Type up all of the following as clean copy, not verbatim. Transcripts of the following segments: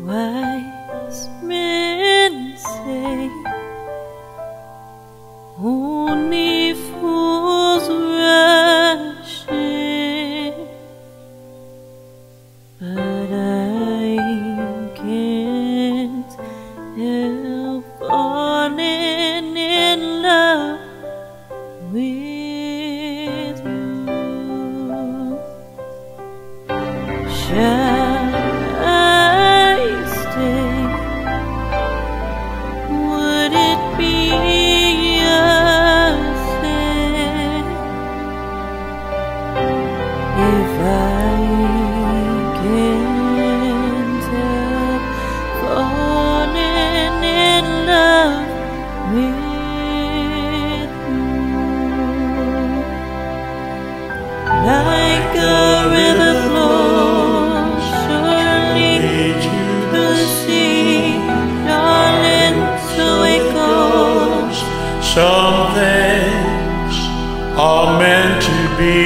Wise men say only fools rush in, but I can't help falling in love with you. Shall I stay? Would it be a sin if I can't help falling in love with you? Like a river flows surely to the sea, darling, so it goes. Some things are meant to be.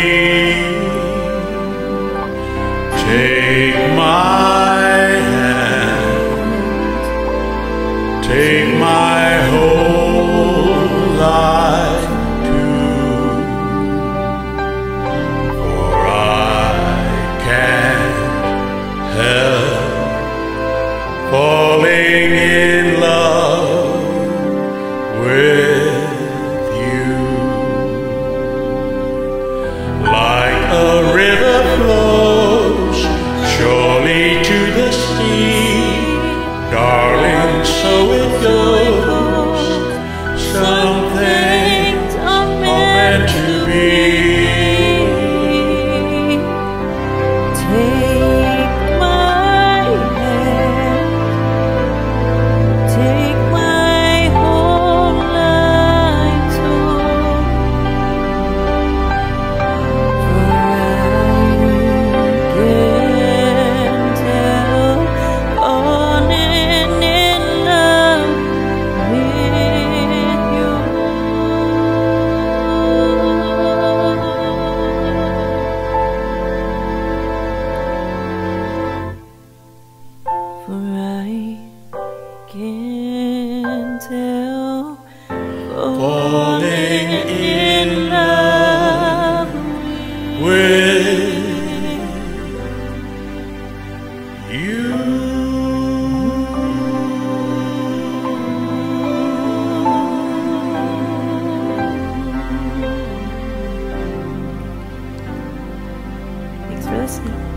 Take my hand, take my whole life too, for I can't help falling in love with you. Like a river flows surely to the sea, darling, so it goes. Some things are meant to be. Take my hand, take my whole life too, for I can't help falling in love with you. For I can't help Falling in love with you. Thanks for listening.